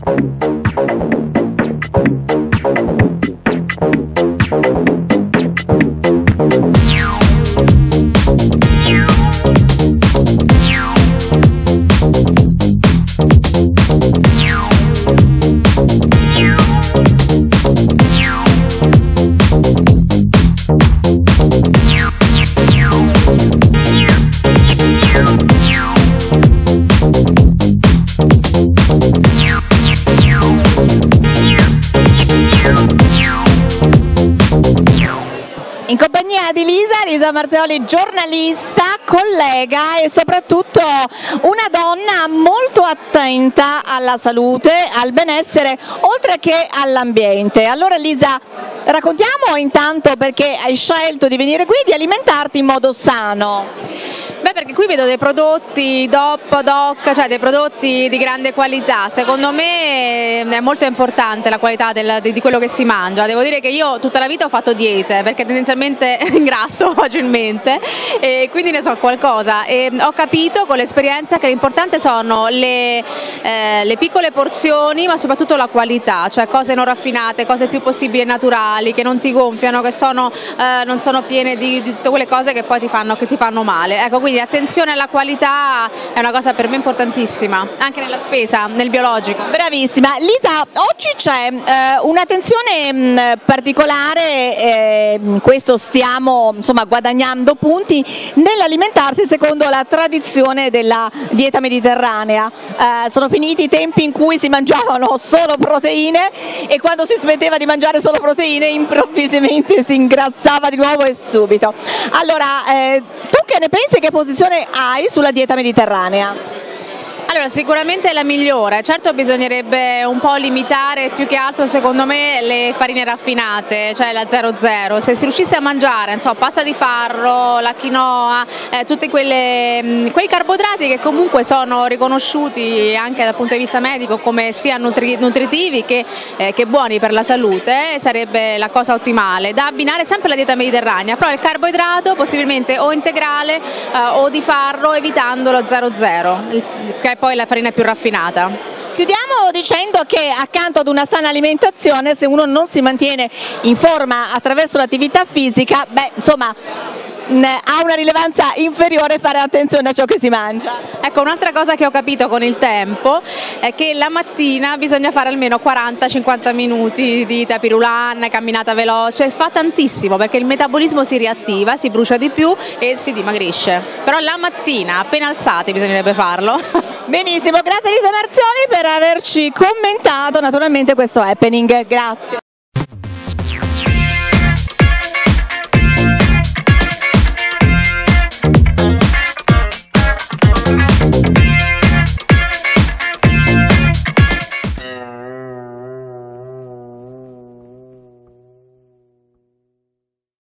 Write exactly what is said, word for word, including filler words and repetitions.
In compagnia di Lisa, Lisa Marzioli, giornalista, collega e soprattutto una donna molto attenta alla salute, al benessere, oltre che all'ambiente. Allora Lisa, raccontiamo intanto perché hai scelto di venire qui, di alimentarti in modo sano. Beh, perché qui vedo dei prodotti D O P, D O C, cioè dei prodotti di grande qualità. Secondo me è molto importante la qualità del, di quello che si mangia. Devo dire che io tutta la vita ho fatto diete perché tendenzialmente ingrasso facilmente e quindi ne so qualcosa. E ho capito con l'esperienza che l'importante sono le, eh, le piccole porzioni, ma soprattutto la qualità, cioè cose non raffinate, cose più possibili naturali, che non ti gonfiano, che sono, eh, non sono piene di, di tutte quelle cose che poi ti fanno, che ti fanno male. Ecco, quindi attenzione alla qualità è una cosa per me importantissima, anche nella spesa, nel biologico. Bravissima. Lisa, oggi c'è eh, un'attenzione mh, particolare, eh, questo stiamo insomma guadagnando punti, nell'alimentarsi secondo la tradizione della dieta mediterranea. Eh, sono finiti i tempi in cui si mangiavano solo proteine e quando si smetteva di mangiare solo proteine improvvisamente si ingrassava di nuovo e subito. Allora, eh, tu che ne pensi, che posizione hai sulla dieta mediterranea? Allora, sicuramente è la migliore, certo bisognerebbe un po' limitare più che altro secondo me le farine raffinate, cioè la zero zero, se si riuscisse a mangiare insomma, pasta di farro, la quinoa, eh, tutti quelle, quei carboidrati che comunque sono riconosciuti anche dal punto di vista medico come sia nutri, nutritivi che, eh, che buoni per la salute, sarebbe la cosa ottimale, da abbinare sempre alla dieta mediterranea, però il carboidrato possibilmente o integrale eh, o di farro evitando lo zero zero, che è poi la farina più raffinata. Chiudiamo dicendo che accanto ad una sana alimentazione, se uno non si mantiene in forma attraverso l'attività fisica, beh insomma ha una rilevanza inferiore fare attenzione a ciò che si mangia. Ecco, un'altra cosa che ho capito con il tempo è che la mattina bisogna fare almeno quaranta cinquanta minuti di tapis roulant, camminata veloce, fa tantissimo perché il metabolismo si riattiva, si brucia di più e si dimagrisce, però la mattina appena alzati bisognerebbe farlo. Benissimo, grazie Lisa Marzioli per averci commentato naturalmente questo happening, grazie.